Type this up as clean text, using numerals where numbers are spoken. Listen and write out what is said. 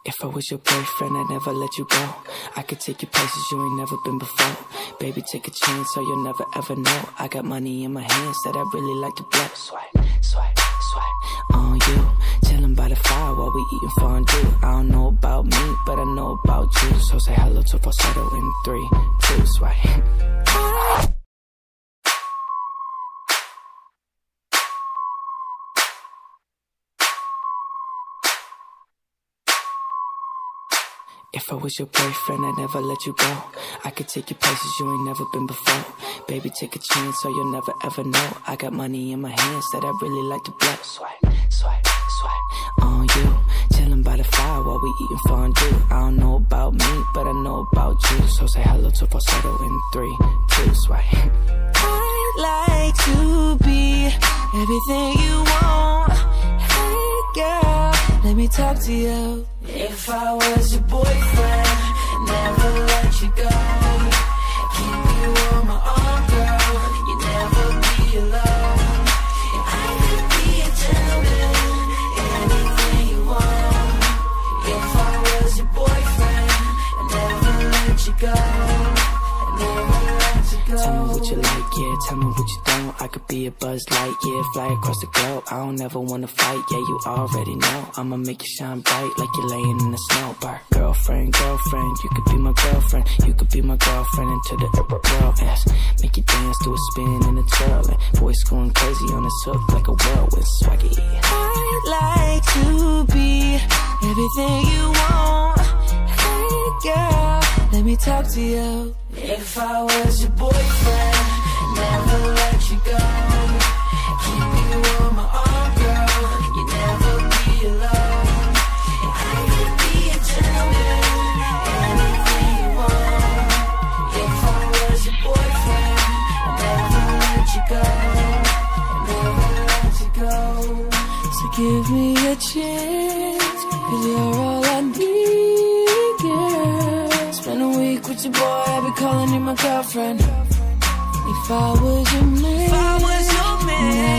If I was your boyfriend, I'd never let you go. I could take you places you ain't never been before. Baby, take a chance so you'll never ever know. I got money in my hands that I really like to blow. Swipe, swipe, swipe on you. Chillin' by the fire while we eating fondue. I don't know about me, but I know about you. So say hello to falsetto in 3, 2, swipe. If I was your boyfriend, I'd never let you go. I could take you places you ain't never been before. Baby, take a chance so you'll never ever know. I got money in my hands that I really like to blow. Swipe, swipe, swipe on you. Chillin' by the fire while we eating fondue. I don't know about me, but I know about you. So say hello to falsetto in 3, 2, swipe. I'd like to be everything you want. Hey girl, let me talk to you. If I was your boyfriend, never let you go. Keep you on my arm, girl. You never be alone. I could be a gentleman, anything you want. If I was your boyfriend, never let you go. Never let you go. Tell me what you like, yeah, tell me what you don't. I could be a Buzz Light, yeah, fly across the globe. I don't ever wanna fight, yeah, you already know. I'ma make you shine bright like you're laying in the snow. Bar. Girlfriend, girlfriend, you could be my girlfriend. You could be my girlfriend into the world. Yes, make you dance to a spin and a twirl. And voice going crazy on this hook like a whirlwind swaggy. I'd like to be everything you want. Hey girl, let me talk to you. If I was your boyfriend, never let you go. Keep you on my arm, girl. You never be alone. I could be a gentleman, anything you want. If I was your boyfriend, never let you go. Never let you go. So give me a chance, 'cause you're all I need, girl. Spend a week with your boy, I'll be calling you my girlfriend. If I was your man,